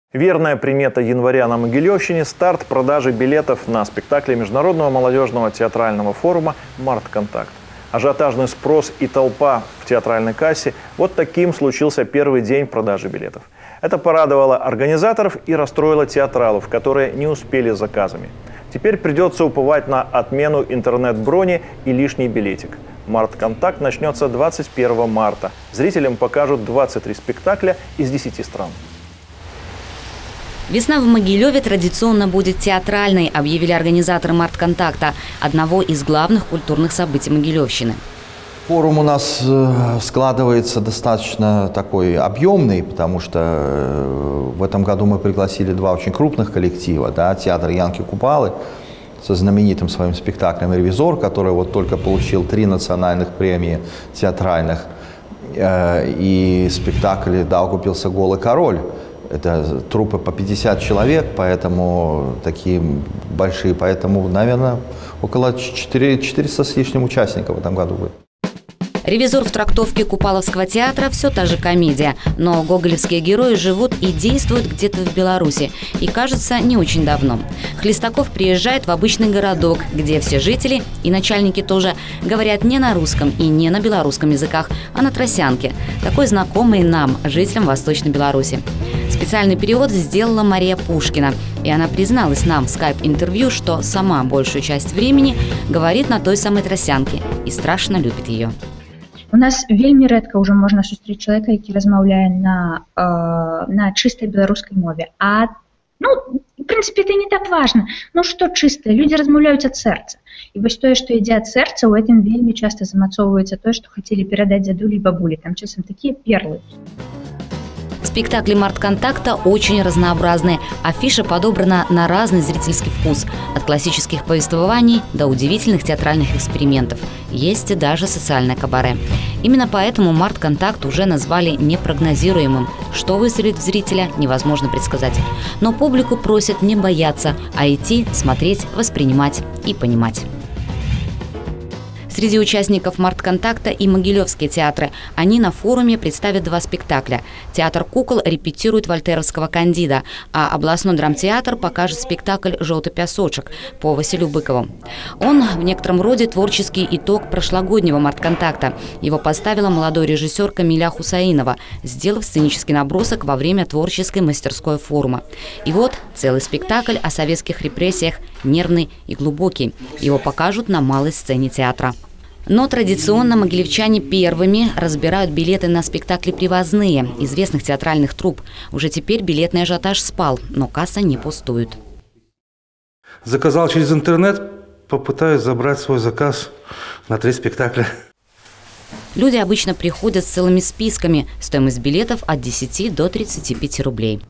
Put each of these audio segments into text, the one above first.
Верная примета января на Могилевщине – старт продажи билетов на спектакли Международного молодежного театрального форума «Мартконтакт». Ажиотажный спрос и толпа в театральной кассе – вот таким случился первый день продажи билетов. Это порадовало организаторов и расстроило театралов, которые не успели с заказами. Теперь придется уповать на отмену интернет-брони и лишний билетик. «Мартконтакт» начнется 21 марта. Зрителям покажут 23 спектакля из 10 стран. Весна в Могилеве традиционно будет театральной, объявили организаторы «Мартконтакта», одного из главных культурных событий Могилевщины. Форум у нас складывается достаточно такой объемный, потому что в этом году мы пригласили два очень крупных коллектива. Да, театр Янки Купалы со знаменитым своим спектаклем «Ревизор», который вот только получил 3 национальных премии театральных, и спектакль «Даугавпилса голый король». Это труппы по 50 человек, поэтому такие большие, поэтому, наверное, около 400 с лишним участников в этом году будет. «Ревизор» в трактовке Купаловского театра – все та же комедия, но гоголевские герои живут и действуют где-то в Беларуси, и, кажется, не очень давно. Хлестаков приезжает в обычный городок, где все жители, и начальники тоже, говорят не на русском и не на белорусском языках, а на тросянке, такой знакомый нам, жителям Восточной Беларуси. Специальный перевод сделала Мария Пушкина, и она призналась нам в скайп-интервью, что сама большую часть времени говорит на той самой тросянке и страшно любит ее. У нас вельмі рэдка ўжо можна сустрэць чалавека, які размаўляе на чыстай беларускай мове. В прынцыпе, это не так важна. Што чыстае? Людзі размаўляюць ад сэрца. І вось тое, што ідзе ад сэрца, у гэтым вельмі часта замацоўваецца тое, што хацелі перадаць дзядулі і бабулі. Там часам такія перлы. Спектакли «Мартконтакта» очень разнообразны. Афиша подобрана на разный зрительский вкус. От классических повествований до удивительных театральных экспериментов. Есть и даже социальное кабаре. Именно поэтому «Мартконтакт» уже назвали непрогнозируемым. Что выстрелит в зрителя, невозможно предсказать. Но публику просят не бояться, а идти, смотреть, воспринимать и понимать. Среди участников «Мартконтакта» и могилевские театры. Они на форуме представят 2 спектакля. Театр кукол репетирует вольтеровского «Кандида», а областной драмтеатр покажет спектакль «Желтый песочек» по Василию Быкову. Он в некотором роде творческий итог прошлогоднего «Мартконтакта». Его поставила молодой режиссер Камиля Хусаинова, сделав сценический набросок во время творческой мастерской форума. И вот целый спектакль о советских репрессиях, нервный и глубокий. Его покажут на малой сцене театра. Но традиционно могилевчане первыми разбирают билеты на спектакли привозные известных театральных труп. Уже теперь билетный ажиотаж спал, но касса не пустует. Заказал через интернет, попытаюсь забрать свой заказ на 3 спектакля. Люди обычно приходят с целыми списками. Стоимость билетов от 10 до 35 рублей.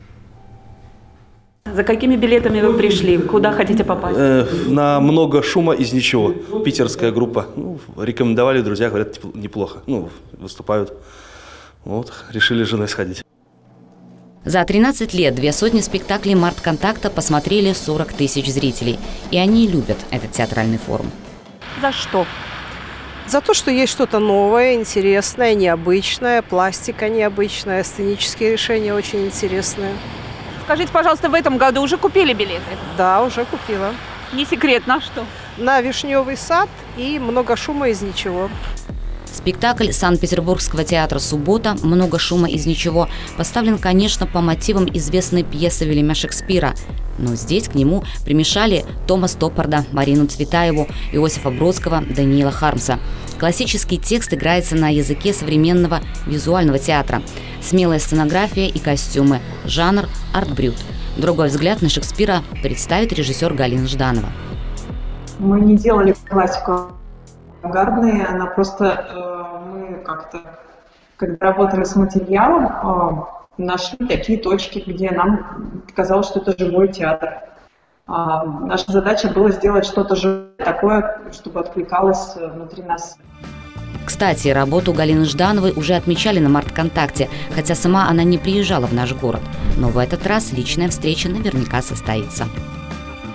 За какими билетами вы пришли? Куда хотите попасть? На «Много шума из ничего». Питерская группа. Рекомендовали друзья, говорят, неплохо. Выступают. Вот, решили с женой сходить. За 13 лет 200 спектаклей «Мартконтакта» посмотрели 40 тысяч зрителей. И они любят этот театральный форум. За что? За то, что есть что-то новое, интересное, необычное, пластика необычная, сценические решения очень интересные. Скажите, пожалуйста, в этом году уже купили билеты? Да, уже купила. Не секрет, на что? На «Вишневый сад» и «Много шума из ничего». Спектакль Санкт-Петербургского театра «Суббота» «Много шума из ничего» поставлен, конечно, по мотивам известной пьесы Вильяма Шекспира. Но здесь к нему примешали Тома Стоппарда, Марину Цветаеву, Иосифа Бродского, Даниила Хармса. Классический текст играется на языке современного визуального театра. Смелая сценография и костюмы. Жанр – арт-брют. Другой взгляд на Шекспира представит режиссер Галина Жданова. Мы не делали классику авангардной, она просто мы как-то, когда работали с материалом, нашли такие точки, где нам казалось, что это живой театр. Наша задача была сделать что-то живое такое, чтобы откликалось внутри нас. Кстати, работу Галины Ждановой уже отмечали на «Мартконтакте», хотя сама она не приезжала в наш город. Но в этот раз личная встреча наверняка состоится.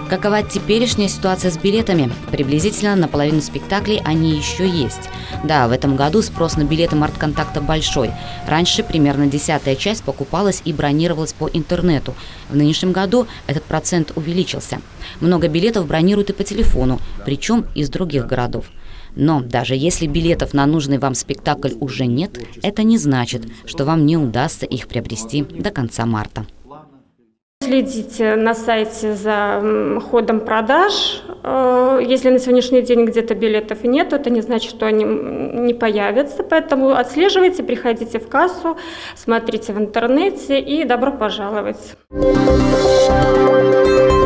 Какова теперешняя ситуация с билетами? Приблизительно наполовину спектаклей они еще есть. Да, в этом году спрос на билеты «Мартконтакта» большой. Раньше примерно 10-я часть покупалась и бронировалась по интернету. В нынешнем году этот процент увеличился. Много билетов бронируют и по телефону, причем из других городов. Но даже если билетов на нужный вам спектакль уже нет, это не значит, что вам не удастся их приобрести до конца марта. Следите на сайте за ходом продаж. Если на сегодняшний день где-то билетов нет, это не значит, что они не появятся. Поэтому отслеживайте, приходите в кассу, смотрите в интернете и добро пожаловать.